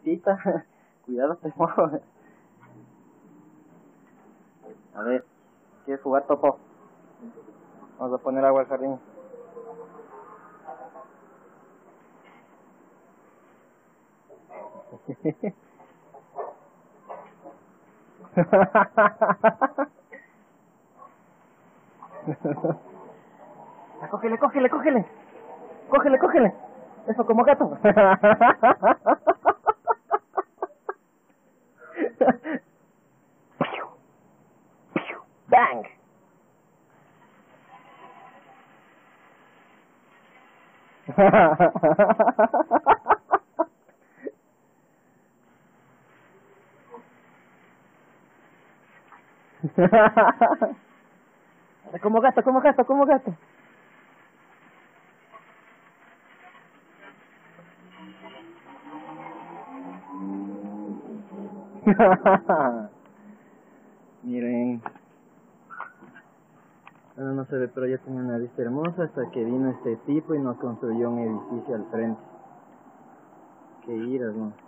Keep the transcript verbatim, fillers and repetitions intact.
visita. Cuidado, te muevo. A ver, ¿quieres jugar, Topo? Vamos a poner agua al jardín. Ya, cógele, cógele, cógele. Cógele, cógele. Eso como gato. Bang. Como gato, como gato, como gato. Miren. Bueno, no se ve, pero ya tenía una vista hermosa hasta que vino este tipo y nos construyó un edificio al frente. Qué iras, ¿no?